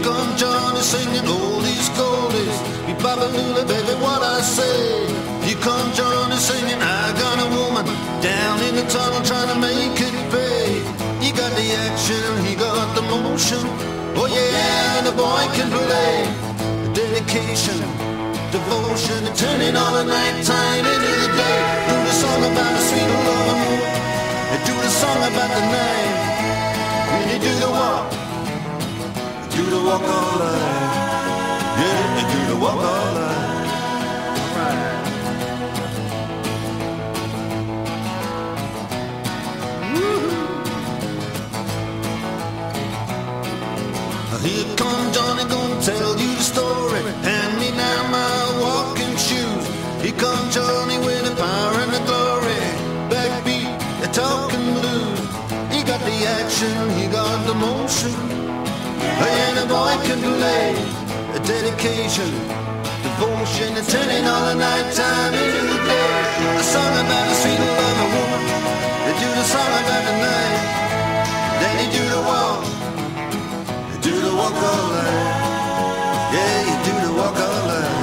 come Johnny singing oldies, goldies. Be Babalula, baby, what I say. Here come Johnny singing, I got a woman down in the tunnel trying to make it pay. He got the action, he got the motion. Oh yeah, and the boy can play. Dedication, devotion, and turning all the nighttime into the day. Do the song about the sweet love, and do the song about the night. And you do the walk all night. Yeah, you do the walk all night. Here come Johnny, gonna tell you the story. Hand me now my walking shoes. Here come Johnny with the power and the glory. Backbeat, the talking blues. He got the action, he got the motion. And the boy can play. A dedication, devotion, and turning all the nighttime into the day. A song about the sweet love of a woman. They do the song about the night. Then they do the walk. Do the walk all night. Yeah, you do the walk all night.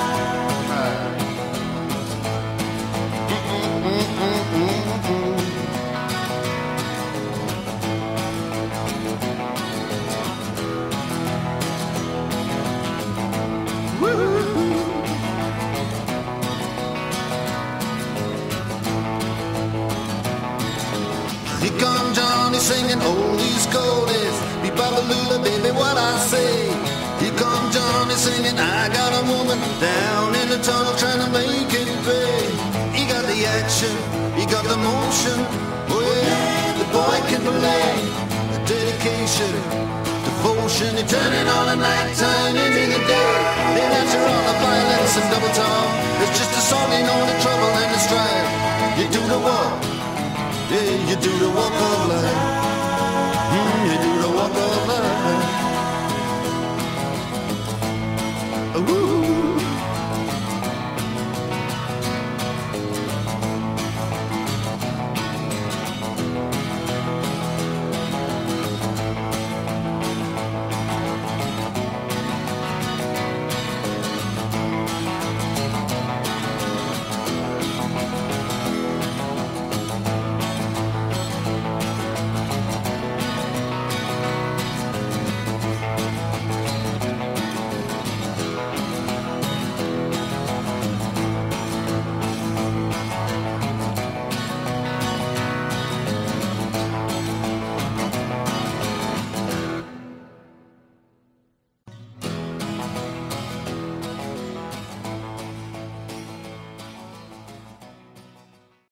Here come Johnny singing oldies, goldies. Be Babalula, baby, what I say. Here come Johnny singing, I got a woman down in the tunnel trying to make it pay. He got the action, he got the motion. Oh yeah, the boy can play. The dedication, devotion, and turning all the nighttime into the day. Then after all the violence and double talk, it's just a song, you know, the trouble and the strife. You do the walk, yeah, you do the walk